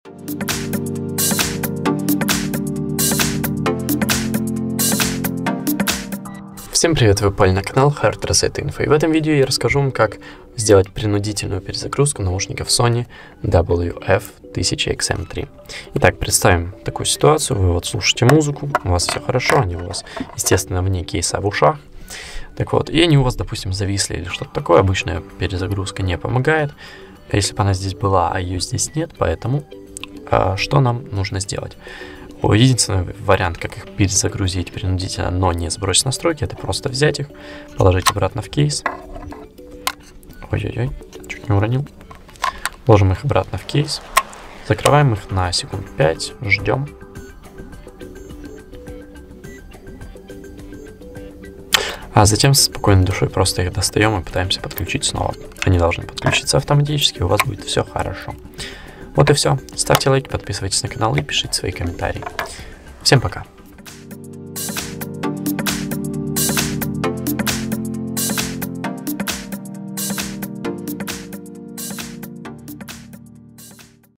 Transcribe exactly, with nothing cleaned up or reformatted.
Всем привет, вы попали на канал Hard Reset Info, и в этом видео я расскажу вам, как сделать принудительную перезагрузку наушников Sony дабл ю эф тысяча икс эм три. Итак, представим такую ситуацию: вы вот слушаете музыку, у вас все хорошо, они у вас, естественно, вне кейса в ушах. Так вот, и они у вас, допустим, зависли или что-то такое. Обычная перезагрузка не помогает, если бы она здесь была, а ее здесь нет. Поэтому а, что нам нужно сделать? Единственный вариант, как их перезагрузить принудительно, но не сбросить настройки, это просто взять их, положить обратно в кейс. Ой-ой-ой, чуть не уронил. Ложим их обратно в кейс. Закрываем их на секунд пять, ждем. А затем со спокойной душой просто их достаем и пытаемся подключить снова. Они должны подключиться автоматически, у вас будет все хорошо. Вот и все. Ставьте лайки, подписывайтесь на канал и пишите свои комментарии. Всем пока.